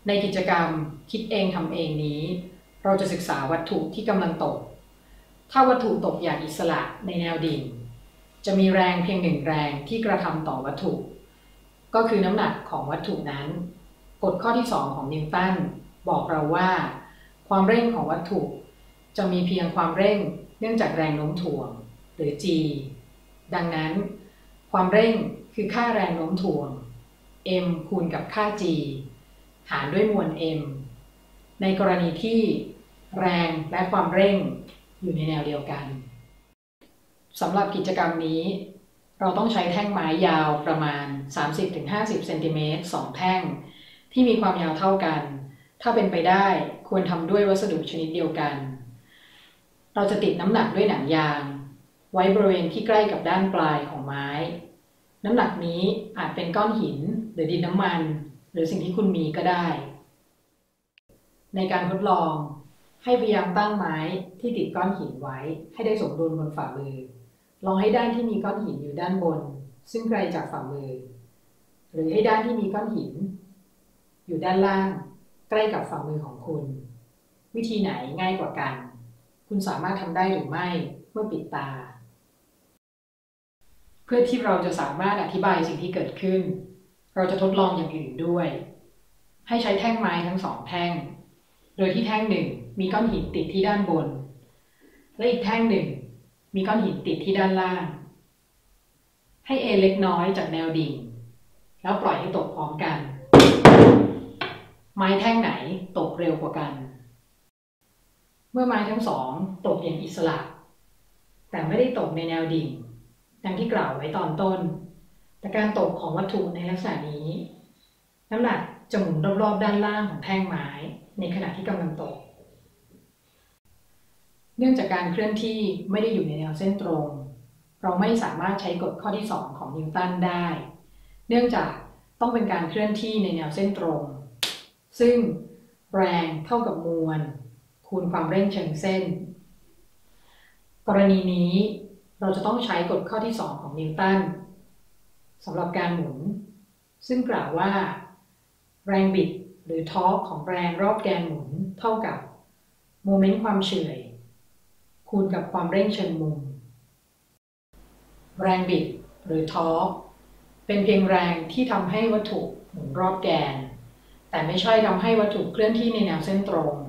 ในกิจกรรมคิดเองทำเองนี้เราจะศึกษาวัตถุที่กำลังตกถ้าวัตถุตกอย่างอิสระในแนวดิ่งจะมีแรงเพียงหนึ่งแรงที่กระทำต่อวัตถุก็คือน้ำหนักของวัตถุนั้นกฎข้อที่2ของนิวตันบอกเราว่าความเร่งของวัตถุจะมีเพียงความเร่งเนื่องจากแรงโน้มถ่วงหรือ G ดังนั้นความเร่งคือค่าแรงโน้มถ่วง m คูณกับค่า G หารด้วยมวล m ในกรณีที่แรงและความเร่งอยู่ในแนวเดียวกันสำหรับกิจกรรมนี้เราต้องใช้แท่งไม้ยาวประมาณ 30-50 เซนติเมตร2แท่งที่มีความยาวเท่ากันถ้าเป็นไปได้ควรทำด้วยวัสดุชนิดเดียวกันเราจะติดน้ำหนักด้วยหนังยางไว้บริเวณที่ใกล้กับด้านปลายของไม้น้ำหนักนี้อาจเป็นก้อนหินหรือดินน้ำมันหรือสิ่งที่คุณมีก็ได้ในการทดลองให้พยายามตั้งไม้ที่ติดก้อนหินไว้ให้ได้สมดุลบนฝ่ามือลองให้ด้านที่มีก้อนหินอยู่ด้านบนซึ่งไกลจากฝ่ามือหรือให้ด้านที่มีก้อนหินอยู่ด้านล่างใกล้กับฝ่ามือของคุณวิธีไหนง่ายกว่ากันคุณสามารถทำได้หรือไม่เมื่อปิดตาเพื่อที่เราจะสามารถอธิบายสิ่งที่เกิดขึ้นเราจะทดลองอย่างอื่นด้วยให้ใช้แท่งไม้ทั้ง2แท่งโดยที่แท่งหนึ่งมีก้อนหินติดที่ด้านบนและอีกแท่งหนึ่งมีก้อนหินติดที่ด้านล่างให้เอเล็กน้อยจากแนวดิ่งแล้วปล่อยให้ตกพร้อมกันไม้แท่งไหนตกเร็วกว่ากันเมื่อไม้ทั้งสองตกอย่างอิสระแต่ไม่ได้ตกในแนวดิ่งดังที่กล่าวไว้ตอนต้นแต่การตกของวัตถุในลักษณะนี้น้ำหนักจะหมุนรอบๆด้านล่างของแท่งไม้ในขณะที่กำลังตกเนื่องจากการเคลื่อนที่ไม่ได้อยู่ในแนวเส้นตรงเราไม่สามารถใช้กฎข้อที่2ของนิวตันได้เนื่องจากต้องเป็นการเคลื่อนที่ในแนวเส้นตรงซึ่งแรงเท่ากับมวลคูณความเร่งเชิงเส้นกรณีนี้เราจะต้องใช้กฎข้อที่2ของนิวตันสำหรับการหมุนซึ่งกล่าวว่าแรงบิดหรือทอร์กของแรงรอบแกนหมุนเท่ากับโมเมนต์ความเฉื่อยคูณกับความเร่งเชิงมุมแรงบิดหรือทอร์กเป็นเพียงแรงที่ทำให้วัตถุหมุนรอบแกนแต่ไม่ใช่ทำให้วัตถุเคลื่อนที่ในแนวเส้นตรง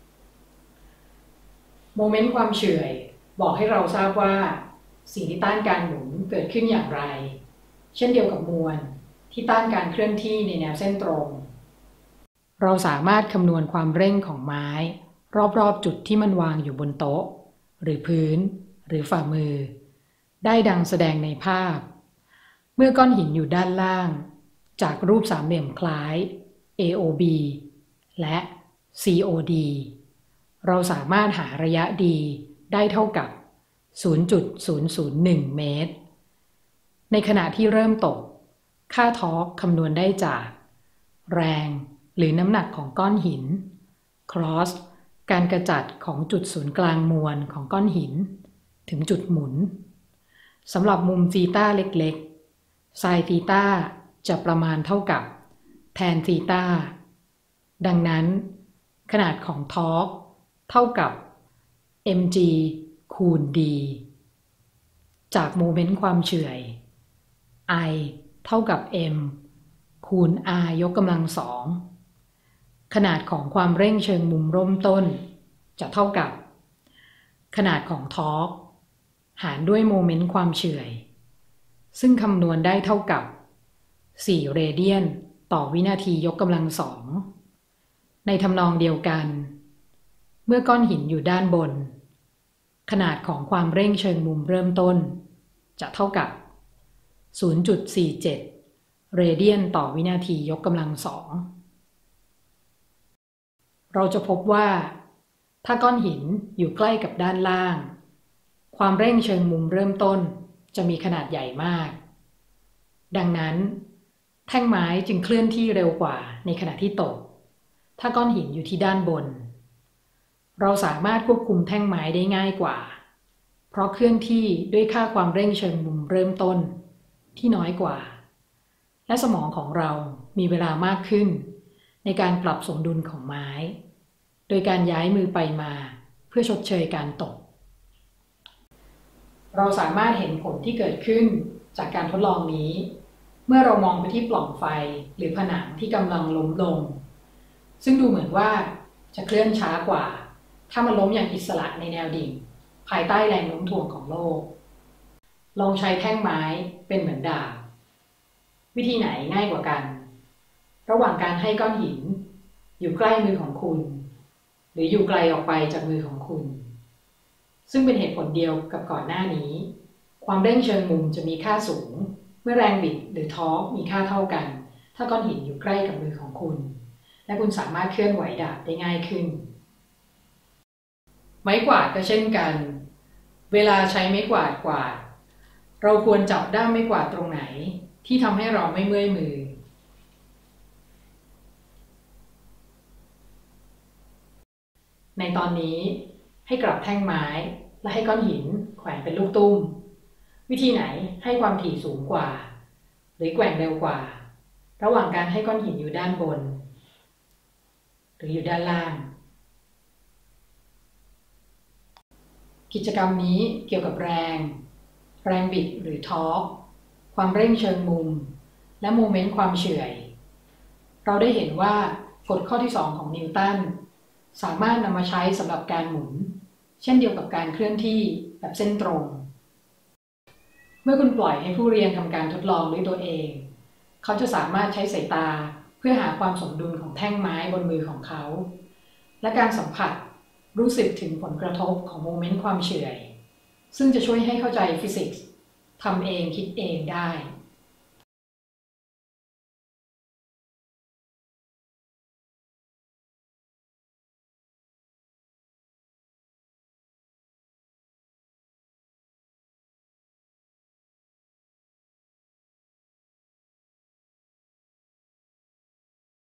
โมเมนต์ความเฉื่อยบอกให้เราทราบว่าสิ่งที่ต้านการหมุนเกิดขึ้นอย่างไรเช่นเดียวกับมวลที่ต้านการเคลื่อนที่ในแนวเส้นตรงเราสามารถคำนวณความเร่งของไม้รอบๆจุดที่มันวางอยู่บนโต๊ะหรือพื้นหรือฝ่ามือได้ดังแสดงในภาพเมื่อก้อนหินอยู่ด้านล่างจากรูปสามเหลี่ยมคล้าย AOB และ COD เราสามารถหาระยะ D ได้เท่ากับ 0.001 เมตรในขณะที่เริ่มตกค่าทอร์กคำนวณได้จากแรงหรือน้ำหนักของก้อนหิน cross การกระจัดของจุดศูนย์กลางมวลของก้อนหินถึงจุดหมุนสำหรับมุมธีต้าเล็กๆไซน์ธีต้าจะประมาณเท่ากับแทนธีต้าดังนั้นขนาดของทอร์กเท่ากับ mg คูณ d จากโมเมนต์ความเฉื่อย I เท่ากับ m คูณ r ยกกำลัง2ขนาดของความเร่งเชิงมุมร่มต้นจะเท่ากับขนาดของทอร์กหารด้วยโมเมนต์ความเฉื่อยซึ่งคำนวณได้เท่ากับ4เรเดียนต่อวินาทียกกำลัง2ในทำนองเดียวกันเมื่อก้อนหินอยู่ด้านบนขนาดของความเร่งเชิงมุมเริ่มต้นจะเท่ากับ 0.47 เรเดียนต่อวินาทียกกำลัง2เราจะพบว่าถ้าก้อนหินอยู่ใกล้กับด้านล่างความเร่งเชิงมุมเริ่มต้นจะมีขนาดใหญ่มากดังนั้นแท่งไม้จึงเคลื่อนที่เร็วกว่าในขณะที่ตกถ้าก้อนหินอยู่ที่ด้านบนเราสามารถควบคุมแท่งไม้ได้ง่ายกว่าเพราะเคลื่อนที่ด้วยค่าความเร่งเชิงมุมเริ่มต้นที่น้อยกว่าและสมองของเรามีเวลามากขึ้นในการปรับสมดุลของไม้โดยการย้ายมือไปมาเพื่อชดเชยการตกเราสามารถเห็นผลที่เกิดขึ้นจากการทดลองนี้เมื่อเรามองไปที่ปล่องไฟหรือผนังที่กำลังล้มลงซึ่งดูเหมือนว่าจะเคลื่อนช้ากว่าถ้ามันล้มอย่างอิสระในแนวดิ่งภายใต้แรงโน้มถ่วงของโลกลองใช้แท่งไม้เป็นเหมือนดาบวิธีไหนง่ายกว่ากันระหว่างการให้ก้อนหินอยู่ใกล้มือของคุณหรืออยู่ไกลออกไปจากมือของคุณซึ่งเป็นเหตุผลเดียวกับก่อนหน้านี้ความเร่งเชิงมุมจะมีค่าสูงเมื่อแรงบิดหรือทอร์กมีค่าเท่ากันถ้าก้อนหินอยู่ใกล้กับมือของคุณและคุณสามารถเคลื่อนไหวดาบได้ง่ายขึ้นไม้กวาดก็เช่นกันเวลาใช้ไม้กวาดกวาดเราควรจับด้ามไม้กวาดตรงไหนที่ทำให้เราไม่เมื่อยมือในตอนนี้ให้กลับแท่งไม้และให้ก้อนหินแขวนเป็นลูกตุ้มวิธีไหนให้ความถี่สูงกว่าหรือแกว่งเร็วกว่าระหว่างการให้ก้อนหินอยู่ด้านบนหรืออยู่ด้านล่างกิจกรรมนี้เกี่ยวกับแรงบิดหรือทอร์กความเร่งเชิงมุมและโมเมนต์ความเฉื่อยเราได้เห็นว่ากฎข้อที่2ของนิวตันสามารถนำมาใช้สำหรับการหมุนเช่นเดียวกับการเคลื่อนที่แบบเส้นตรงเมื่อคุณปล่อยให้ผู้เรียนทำการทดลองด้วยตัวเองเขาจะสามารถใช้สายตาเพื่อหาความสมดุลของแท่งไม้บนมือของเขาและการสัมผัสรู้สึกถึงผลกระทบของโมเมนต์ความเฉื่อยซึ่งจะช่วยให้เข้าใจฟิสิกส์ทำเองคิดเองได้